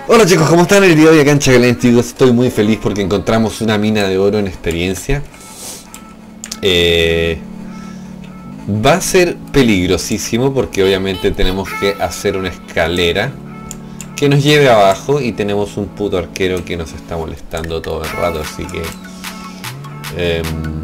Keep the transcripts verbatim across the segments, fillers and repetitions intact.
Hola chicos, ¿cómo están? El día de hoy acá en Skyline, chicos, estoy muy feliz porque encontramos una mina de oro en experiencia. Eh, va a ser peligrosísimo porque obviamente tenemos que hacer una escalera que nos lleve abajo y tenemos un puto arquero que nos está molestando todo el rato, así que... Eh,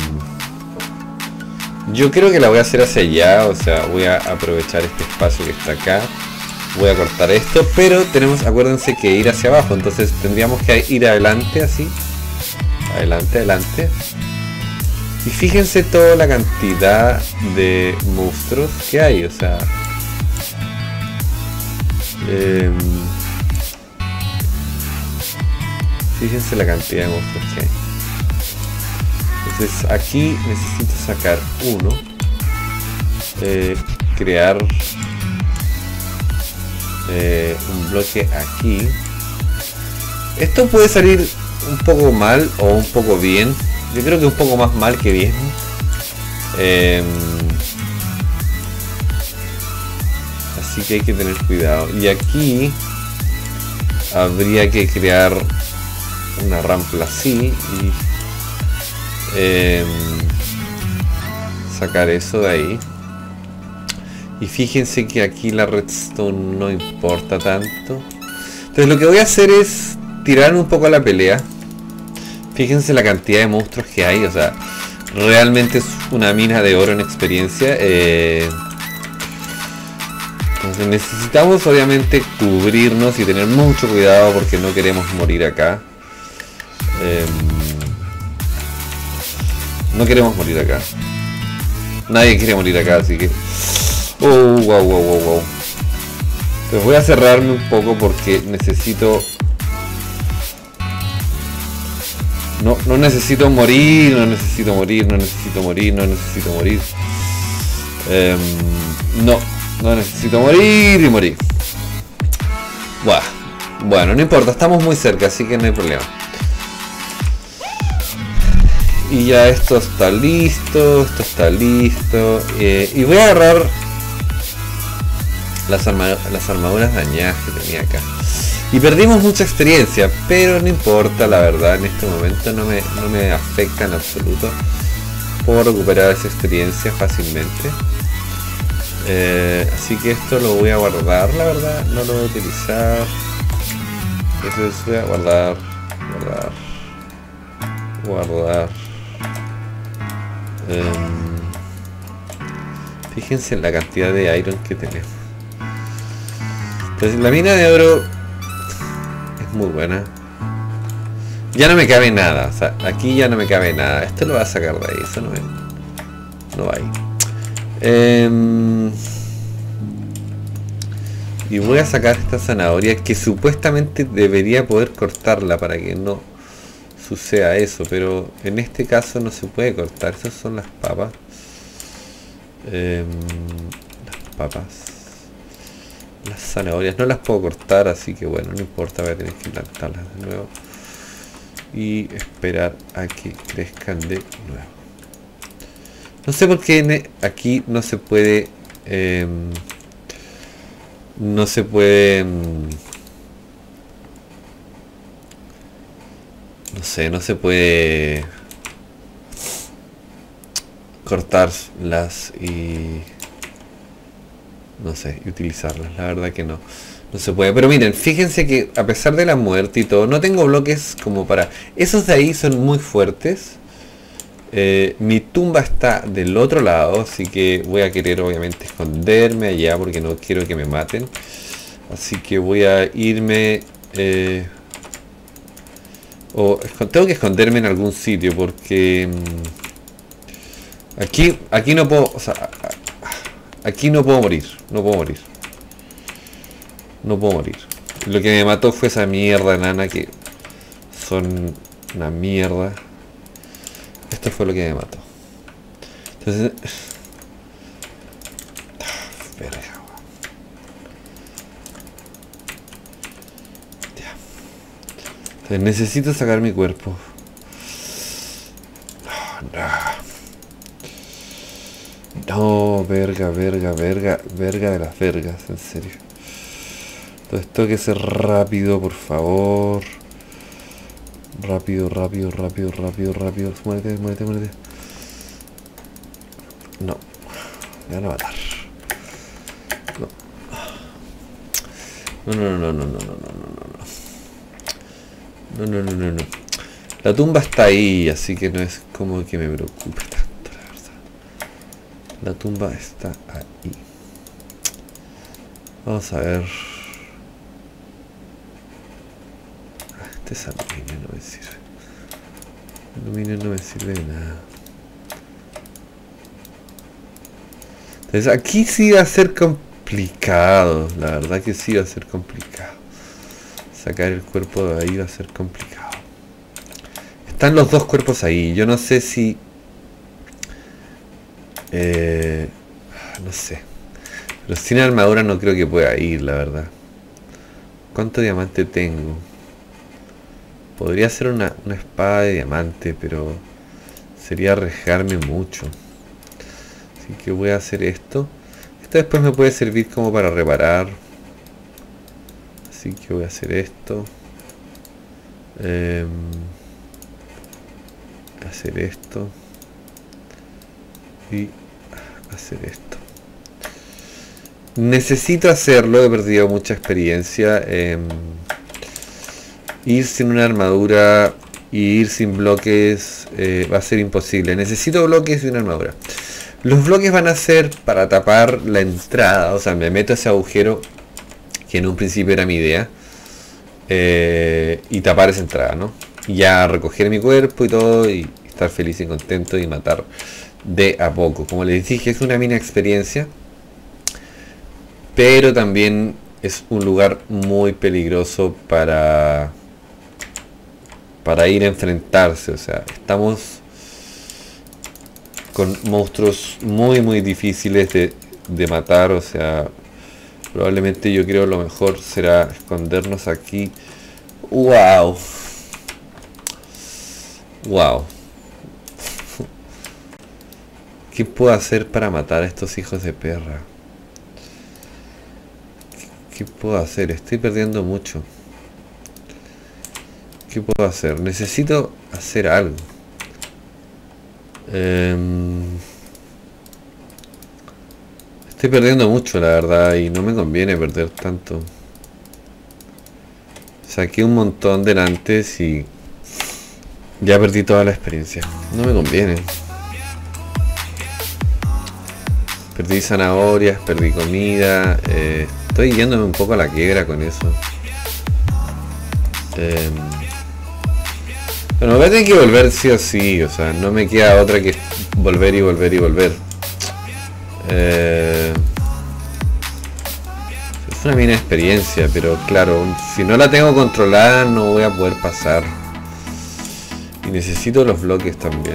yo creo que la voy a hacer hacia allá, o sea, voy a aprovechar este espacio que está acá. Voy a cortar esto, pero tenemos, acuérdense que ir hacia abajo, entonces tendríamos que ir adelante así. Adelante, adelante. Y fíjense toda la cantidad de monstruos que hay, o sea... Eh, fíjense la cantidad de monstruos que hay. Entonces aquí necesito sacar uno. Eh, crear... Eh, un bloque aquí. Esto puede salir un poco mal o un poco bien. Yo creo que un poco más mal que bien. Eh, así que hay que tener cuidado. Y aquí habría que crear una rampa así y eh, sacar eso de ahí. Y fíjense que aquí la redstone no importa tanto. Entonces lo que voy a hacer es tirar un poco a la pelea. Fíjense la cantidad de monstruos que hay. O sea, realmente es una mina de oro en experiencia. Eh, entonces necesitamos obviamente cubrirnos y tener mucho cuidado porque no queremos morir acá. Eh, no queremos morir acá. Nadie quiere morir acá, así que... Oh, wow, wow, wow, wow. Entonces voy a cerrarme un poco porque necesito... No, no necesito morir, no necesito morir, no necesito morir, no necesito morir. Eh, no, no necesito morir y morir. Buah. Bueno, no importa, estamos muy cerca, así que no hay problema. Y ya esto está listo, esto está listo. Eh, y voy a agarrar... Las, arma las armaduras dañadas que tenía acá. Y perdimos mucha experiencia, pero no importa, la verdad, en este momento no me, no me afecta en absoluto. Puedo recuperar esa experiencia fácilmente. Eh, así que esto lo voy a guardar, la verdad, no lo voy a utilizar. Entonces voy a guardar, guardar, guardar. Eh, fíjense en la cantidad de iron que tenemos. Entonces la mina de oro es muy buena. Ya no me cabe nada, o sea, aquí ya no me cabe nada. Esto lo va a sacar de ahí, eso no, es, no va ahí. Eh, y voy a sacar esta zanahoria que supuestamente debería poder cortarla para que no suceda eso, pero en este caso no se puede cortar. Esas son las papas. Eh, las papas. Las zanahorias no las puedo cortar, así que bueno, no importa, voy a tener que plantarlas de nuevo y esperar a que crezcan de nuevo. No sé por qué aquí no se puede eh, no se puede no sé, no se puede cortarlas y no sé, y utilizarlas, la verdad que no, no se puede. Pero miren, fíjense que a pesar de la muerte y todo, no tengo bloques como para... Esos de ahí son muy fuertes. Eh, mi tumba está del otro lado, así que voy a querer obviamente esconderme allá porque no quiero que me maten. Así que voy a irme... Eh, o tengo que esconderme en algún sitio porque... Aquí, aquí no puedo... O sea, aquí no puedo morir, no puedo morir. No puedo morir. Lo que me mató fue esa mierda nana que son una mierda. Esto fue lo que me mató. Entonces... Verga. Ya. Entonces necesito sacar mi cuerpo. No, no. No, verga, verga, verga, verga de las vergas, en serio. Todo esto que ser rápido, por favor. Rápido, rápido, rápido, rápido, rápido. Muérete, muérete, muérete. No. Me van a matar. No. No, no, no, no, no, no, no, no, no. No, no, no, no, no. La tumba está ahí, así que no es como que me preocupe tanto, la verdad. La tumba está ahí. Vamos a ver. Este aluminio no me sirve. El aluminio no me sirve de nada. Entonces aquí sí va a ser complicado. La verdad que sí va a ser complicado. Sacar el cuerpo de ahí va a ser complicado. Están los dos cuerpos ahí. Yo no sé si... Eh, no sé. Pero sin armadura no creo que pueda ir, la verdad. ¿Cuánto diamante tengo? Podría ser una, una espada de diamante, pero sería arriesgarme mucho. Así que voy a hacer esto. Esto después me puede servir como para reparar. Así que voy a hacer esto. Eh, hacer esto. Y hacer esto. Necesito hacerlo, he perdido mucha experiencia. Eh, ir sin una armadura y ir sin bloques eh, va a ser imposible. Necesito bloques y una armadura. Los bloques van a ser para tapar la entrada. O sea, me meto a ese agujero que en un principio era mi idea. Eh, y tapar esa entrada, ¿no? Y ya recoger mi cuerpo y todo y estar feliz y contento y matar de a poco. Como les dije, es una mina experiencia. Pero también es un lugar muy peligroso para... para ir a enfrentarse. O sea, estamos con monstruos muy muy difíciles de, de matar. O sea, probablemente yo creo lo mejor será escondernos aquí. Wow. Wow. ¿Qué puedo hacer para matar a estos hijos de perra? ¿Qué, qué puedo hacer? Estoy perdiendo mucho. ¿Qué puedo hacer? Necesito hacer algo. Eh, estoy perdiendo mucho, la verdad, y no me conviene perder tanto. Saqué un montón delante y ya perdí toda la experiencia. No me conviene. Perdí zanahorias, perdí comida. Eh, estoy yéndome un poco a la quiebra con eso. Eh, Bueno, voy a tener que volver sí o sí, o sea, no me queda otra que volver y volver y volver. Eh, es una mina experiencia, pero claro, si no la tengo controlada no voy a poder pasar. Y necesito los bloques también.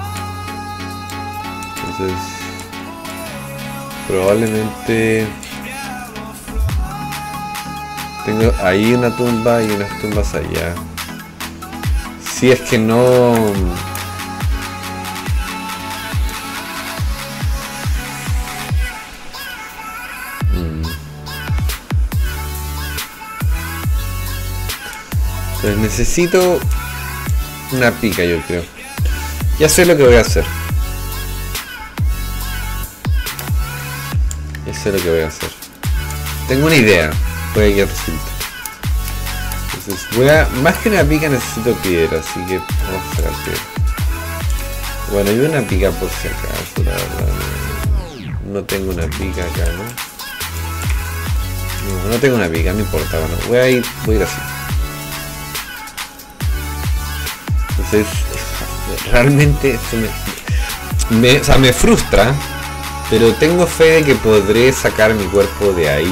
Entonces, probablemente... tengo ahí una tumba y unas tumbas allá. Si es que no... Mm. Entonces necesito una pica, yo creo. Ya sé lo que voy a hacer. Ya sé lo que voy a hacer. Tengo una idea. Puede que resulte. Entonces voy a... más que una pica necesito piedra, así que vamos a sacar piedra. Bueno, y una pica por si acaso, la verdad. No, no tengo una pica acá, ¿no? No, no tengo una pica, no importa. Bueno, voy a ir, voy a ir así. Entonces, realmente esto me, me, o sea, me frustra, pero tengo fe de que podré sacar mi cuerpo de ahí.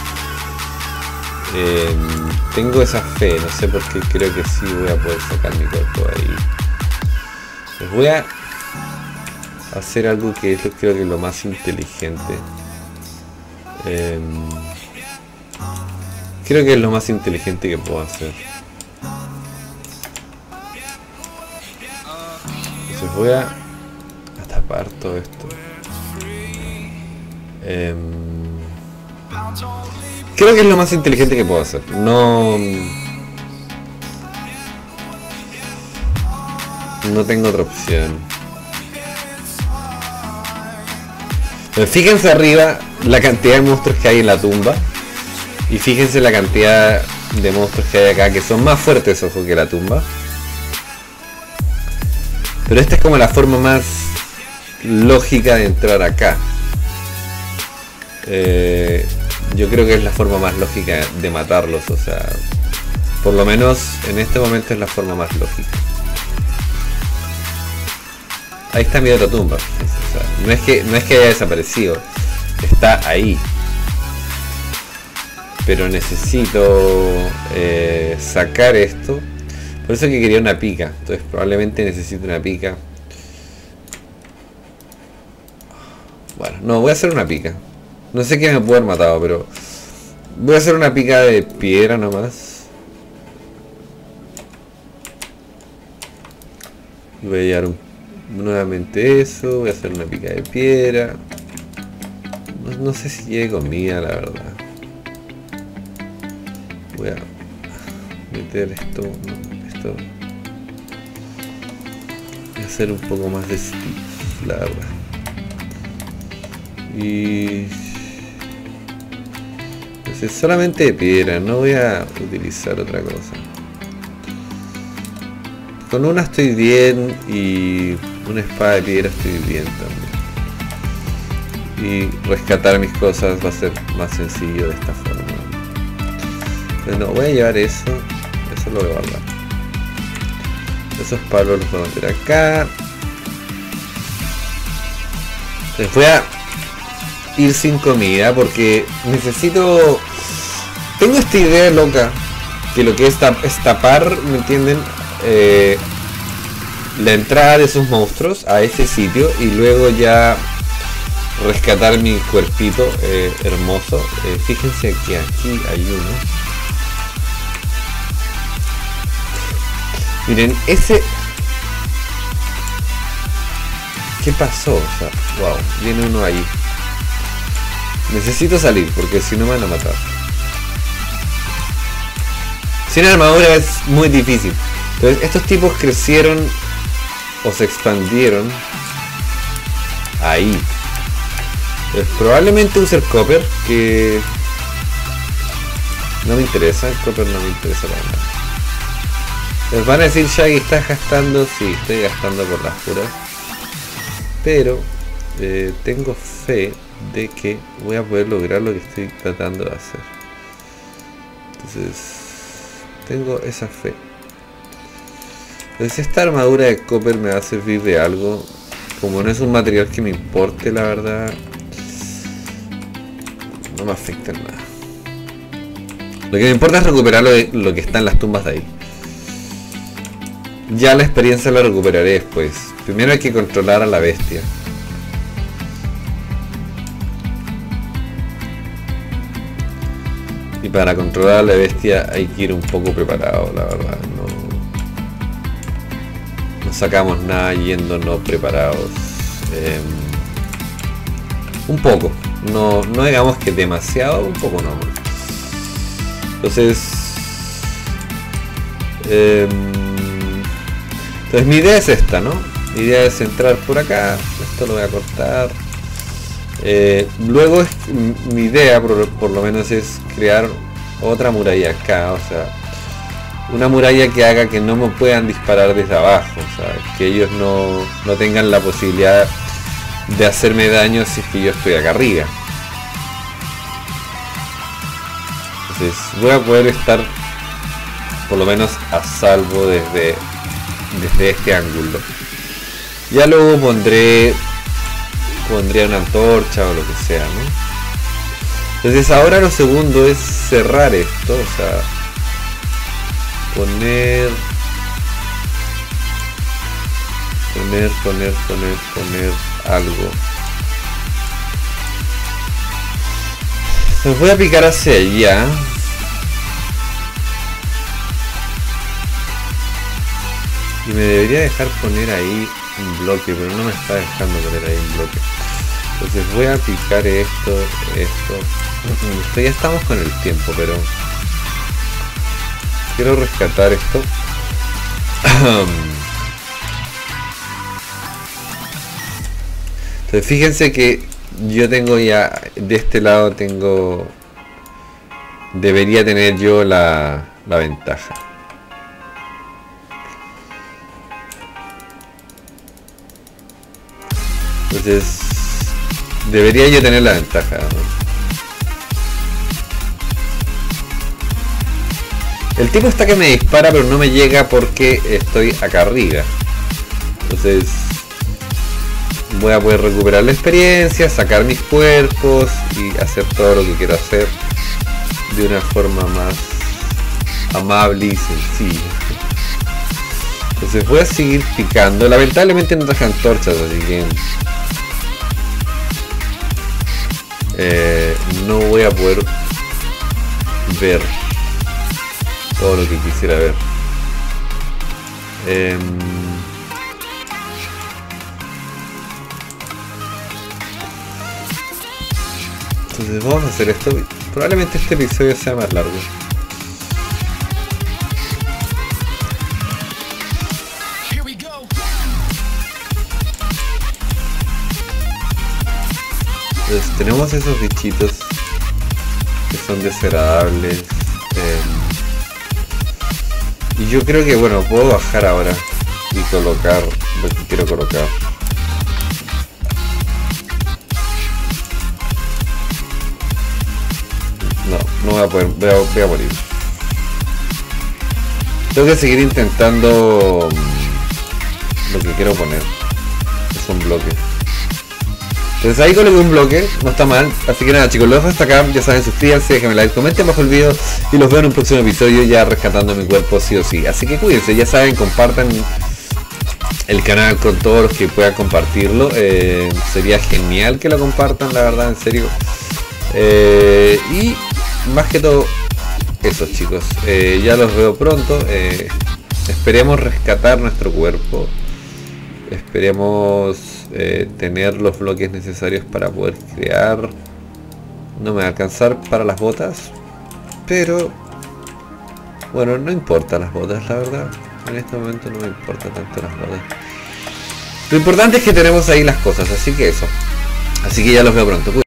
Eh, tengo esa fe, no sé por qué creo que sí voy a poder sacar mi cuerpo de ahí. Les voy a hacer algo que es, creo que es lo más inteligente. Eh, creo que es lo más inteligente que puedo hacer. Entonces voy a, a tapar todo esto. Eh, Creo que es lo más inteligente que puedo hacer. No... No tengo otra opción. Pero fíjense arriba la cantidad de monstruos que hay en la tumba. Y fíjense la cantidad de monstruos que hay acá, que son más fuertes, ojo, que la tumba. Pero esta es como la forma más lógica de entrar acá. Eh, yo creo que es la forma más lógica de matarlos, o sea, por lo menos en este momento es la forma más lógica. Ahí está mi otra tumba, fíjense, o sea, no es que no es que haya desaparecido, está ahí. Pero necesito eh, sacar esto. Por eso que quería una pica. Entonces probablemente necesito una pica. Bueno, no, voy a hacer una pica. No sé qué me puede haber matado, pero voy a hacer una pica de piedra nomás. Y voy a llevar un, nuevamente eso. Voy a hacer una pica de piedra. No, no sé si llegue comida, la verdad. Voy a meter esto, esto. Voy a hacer un poco más de stick, la verdad. Y entonces solamente de piedra, no voy a utilizar otra cosa. Con una estoy bien y una espada de piedra estoy bien también. Y rescatar mis cosas va a ser más sencillo de esta forma. Bueno, voy a llevar eso. Eso lo voy a guardar. Esos palos los voy a meter acá. Les voy a ir sin comida porque necesito... Tengo esta idea loca. Que lo que es, tap es tapar, ¿me entienden? Eh, la entrada de esos monstruos a ese sitio. Y luego ya rescatar mi cuerpito eh, hermoso. Eh, fíjense que aquí hay uno. Miren, ese... ¿Qué pasó? O sea, wow, viene uno ahí. Necesito salir porque si no me van a matar. Sin armadura es muy difícil. Entonces estos tipos crecieron o se expandieron ahí. Entonces, probablemente use el copper, que no me interesa. El copper no me interesa para nada. Les van a decir, Shaggy, ¿estás gastando? Sí, estoy gastando por las puras. Pero eh, tengo fe de que voy a poder lograr lo que estoy tratando de hacer. Entonces, tengo esa fe. Entonces esta armadura de copper me va a servir de algo. Como no es un material que me importe, la verdad, no me afecta en nada. Lo que me importa es recuperar lo, de, lo que está en las tumbas de ahí. Ya la experiencia la recuperaré después. Primero hay que controlar a la bestia. Y para controlar a la bestia hay que ir un poco preparado, la verdad. No, no sacamos nada yendo no preparados. Eh, un poco. No, no digamos que demasiado, un poco no. Entonces... Eh, Entonces mi idea es esta, ¿no? Mi idea es entrar por acá. Esto lo voy a cortar. Eh, luego es, mi idea por, por lo menos es crear otra muralla acá. O sea, una muralla que haga que no me puedan disparar desde abajo. O sea, que ellos no, no tengan la posibilidad de hacerme daño si es que yo estoy acá arriba. Entonces voy a poder estar por lo menos a salvo desde... desde este ángulo. Ya luego pondré pondré una antorcha o lo que sea, ¿no? Entonces ahora lo segundo es cerrar esto, o sea, poner poner, poner, poner, poner algo. Los voy a picar hacia allá. Y me debería dejar poner ahí un bloque, pero no me está dejando poner ahí un bloque. Entonces voy a picar esto, esto, Esto ya estamos con el tiempo, pero quiero rescatar esto. Entonces fíjense que yo tengo ya de este lado tengo debería tener yo la, la ventaja. Entonces debería yo tener la ventaja, ¿no? El tipo está que me dispara pero no me llega porque estoy acá arriba. Entonces voy a poder recuperar la experiencia, sacar mis cuerpos y hacer todo lo que quiero hacer de una forma más amable y sencilla. Entonces voy a seguir picando. Lamentablemente no traje antorchas, así que eh, no voy a poder ver todo lo que quisiera ver. Eh, entonces vamos a hacer esto. Probablemente este episodio sea más largo. Entonces tenemos esos bichitos que son desagradables. Eh, y yo creo que bueno, puedo bajar ahora y colocar lo que quiero colocar. No, no voy a poder, voy a, voy a morir. Tengo que seguir intentando lo que quiero poner. Es un bloque. Entonces ahí coloqué un bloque, no está mal. Así que nada chicos, lo dejo hasta acá. Ya saben, suscríbanse, déjenme like, comenten bajo el video y los veo en un próximo episodio ya rescatando mi cuerpo sí o sí. Así que cuídense, ya saben, compartan el canal con todos los que puedan compartirlo. Eh, sería genial que lo compartan, la verdad, en serio. Eh, y más que todo eso chicos, eh, ya los veo pronto. Eh, esperemos rescatar nuestro cuerpo. Esperemos eh, tener los bloques necesarios para poder crear. No me va a alcanzar para las botas, pero bueno, no importa las botas, la verdad. En este momento no me importa tanto las botas. Lo importante es que tenemos ahí las cosas, así que eso. Así que ya los veo pronto.